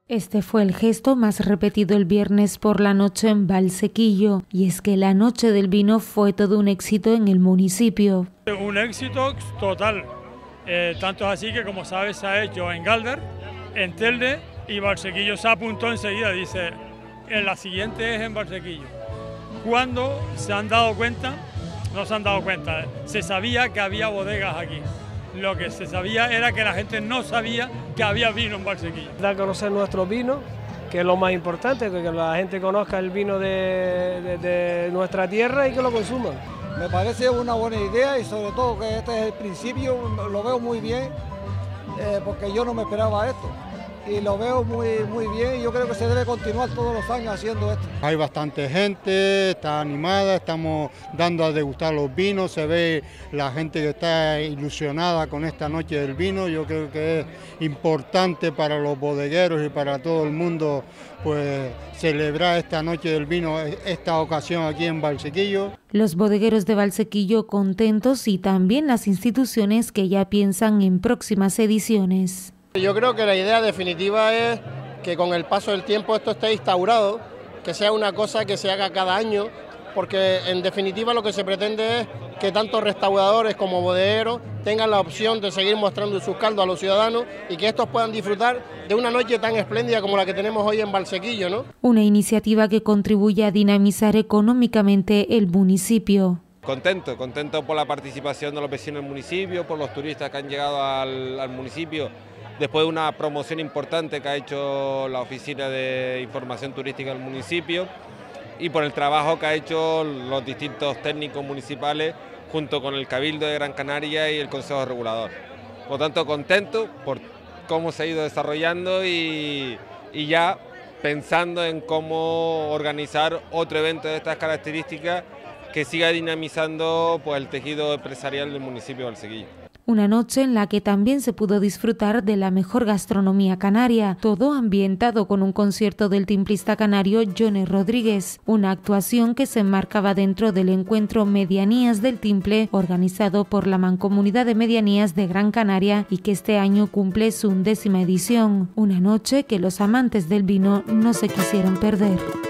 Este fue el gesto más repetido el viernes por la noche en Valsequillo, y es que la Noche del Vino fue todo un éxito en el municipio. Un éxito total, tanto es así que, como sabes, se ha hecho en Galder, en Telde, y Valsequillo se apuntó enseguida, dice, la siguiente es en Valsequillo. Cuando se han dado cuenta, no se han dado cuenta, se sabía que había bodegas aquí. Lo que se sabía era que la gente no sabía que había vino en Valsequillo. Dar a conocer nuestro vino, que es lo más importante, que la gente conozca el vino de nuestra tierra y que lo consuman. Me parece una buena idea y sobre todo que este es el principio, lo veo muy bien, porque yo no me esperaba esto. Y lo veo muy bien y yo creo que se debe continuar todos los años haciendo esto. Hay bastante gente, está animada, estamos dando a degustar los vinos, se ve la gente que está ilusionada con esta Noche del Vino. Yo creo que es importante para los bodegueros y para todo el mundo pues celebrar esta Noche del Vino, esta ocasión aquí en Valsequillo. Los bodegueros de Valsequillo contentos y también las instituciones que ya piensan en próximas ediciones. Yo creo que la idea definitiva es que con el paso del tiempo esto esté instaurado, que sea una cosa que se haga cada año, porque en definitiva lo que se pretende es que tanto restauradores como bodegueros tengan la opción de seguir mostrando sus caldos a los ciudadanos y que estos puedan disfrutar de una noche tan espléndida como la que tenemos hoy en Valsequillo, ¿no? Una iniciativa que contribuye a dinamizar económicamente el municipio. Contento por la participación de los vecinos del municipio, por los turistas que han llegado al municipio, después de una promoción importante que ha hecho la Oficina de Información Turística del municipio y por el trabajo que ha hecho los distintos técnicos municipales junto con el Cabildo de Gran Canaria y el Consejo Regulador. Por lo tanto, contento por cómo se ha ido desarrollando y ya pensando en cómo organizar otro evento de estas características que siga dinamizando pues, el tejido empresarial del municipio de Valsequillo. Una noche en la que también se pudo disfrutar de la mejor gastronomía canaria, todo ambientado con un concierto del timplista canario Johnny Rodríguez, una actuación que se enmarcaba dentro del encuentro Medianías del Timple, organizado por la Mancomunidad de Medianías de Gran Canaria y que este año cumple su 11ª edición, una noche que los amantes del vino no se quisieron perder.